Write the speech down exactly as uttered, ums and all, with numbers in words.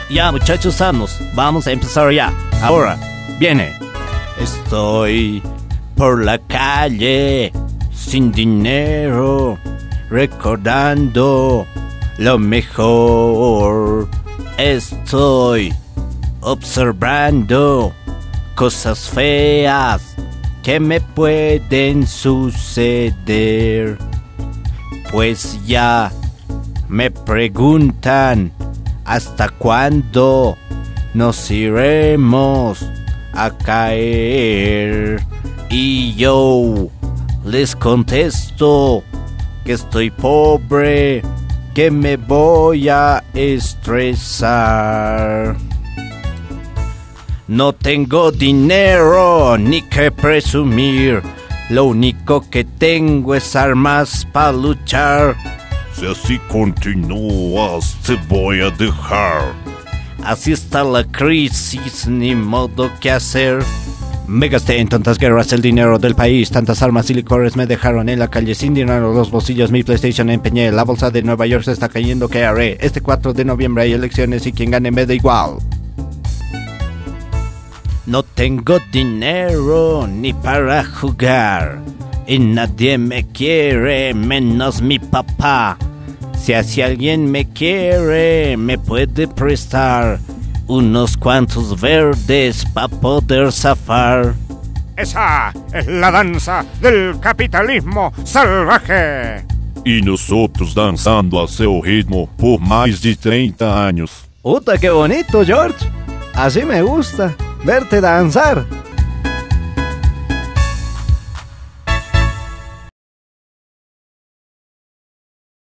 Ya, muchachos sanos, vamos a empezar ya. Ahora, viene. Estoy por la calle, sin dinero, recordando lo mejor. Estoy observando cosas feas que me pueden suceder. Pues ya me preguntan hasta cuándo nos iremos a caer. Y yo les contesto que estoy pobre, que me voy a estresar. No tengo dinero ni que presumir, lo único que tengo es armas para luchar. Si así continúas, te voy a dejar. Así está la crisis, ni modo que hacer. Me gasté en tantas guerras el dinero del país, tantas armas y licores me dejaron en la calle sin dinero los bolsillos, mi PlayStation empeñé, la bolsa de Nueva York se está cayendo, ¿qué haré? Este cuatro de noviembre hay elecciones y quien gane me da igual. No tengo dinero ni para jugar y nadie me quiere menos mi papá. Si así alguien me quiere, me puede prestar unos cuantos verdes pa' poder zafar. Esa es la danza del capitalismo salvaje. Y nosotros danzando a seu ritmo por más de treinta años. ¡Puta, qué bonito, George! Así me gusta, verte danzar.